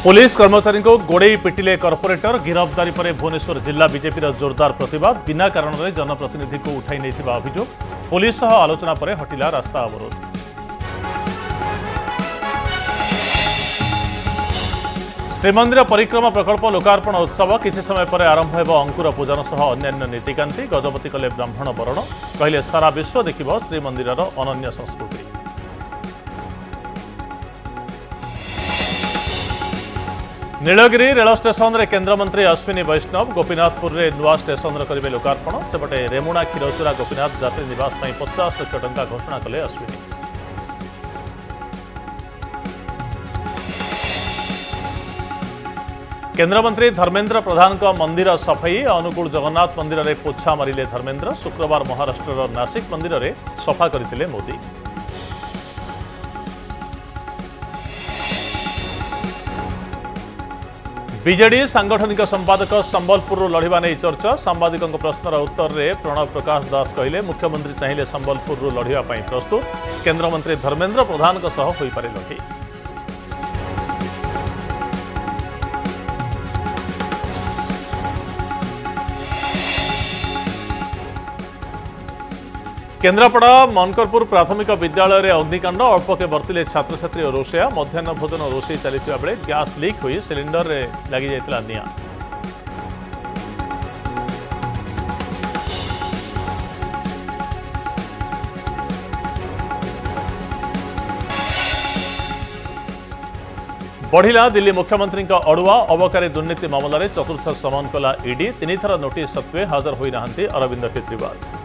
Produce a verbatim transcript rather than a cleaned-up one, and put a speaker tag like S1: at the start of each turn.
S1: Police कर्मचारी को गोड़े पिटिले कॉर्पोरेटर गिरफ्तारी पर भुवनेश्वर जिला बीजेपी जोरदार प्रतिवाद बिना कारण में जनप्रतिनिधि को उठाई नहीं अभियोग पुलिस सह आलोचना पर हटिला रास्ता अवरोध। श्रीमंदिर परिक्रमा प्रकल्प लोकार्पण उत्सव किछि समय पर आरंभ हेब अंकुर पूजन सह अन्यान्य नीतिकांति गजपति कले ब्राह्मण बरण कहले सारा विश्व देखिब श्रीमंदिरर अनन्य संस्कृति। नीलगिरी रेल स्टेशन रे केन्द्रमंत्री अश्विनी वैष्णव गोपीनाथपुर रे नुआ स्टेशन करेंगे लोकार्पण सेपटे रेमुणा क्षीरचोरा गोपीनाथ यात्री निवास पचास लाख टंका घोषणा कले अश्विनी। केन्द्रमंत्री धर्मेन्द्र प्रधान का मंदिर सफाई अनुकूल जगन्नाथ मंदिर में पोछा मारिले धर्मेन्द्र शुक्रवार महाराष्ट्र नासिक मंदिर में सफा करथिले मोदी। बीजेडी सांगठनिक संपादक संबलपुर लढ़िबा नहीं चर्चा सांबादिकों प्रश्नर उत्तर में प्रणव प्रकाश दास कहले मुख्यमंत्री चाहिए संबलपुर लढ़िबा पई प्रस्तुत केन्द्रमंत्री धर्मेन्द्र प्रधान का सह होई पारे लढ़ी। केन्द्रापड़ा मनकरपुर प्राथमिक विद्यालय में अग्निकांड अल्पके बर्तिले छात्र छात्री और रोषेया मध्याह्न भोजन रोषे चलता बेले गैस लीक हुई सिलिंडर रे लगी जाइतिला निया। बढ़िला दिल्ली मुख्यमंत्री अड़ुआ अबकारी दुर्नीति मामलें चतुर्थ समन कला ईडी तीन थर नोटिस सत्वे हाजर होई नाहंती अरविंद केजरीवाल।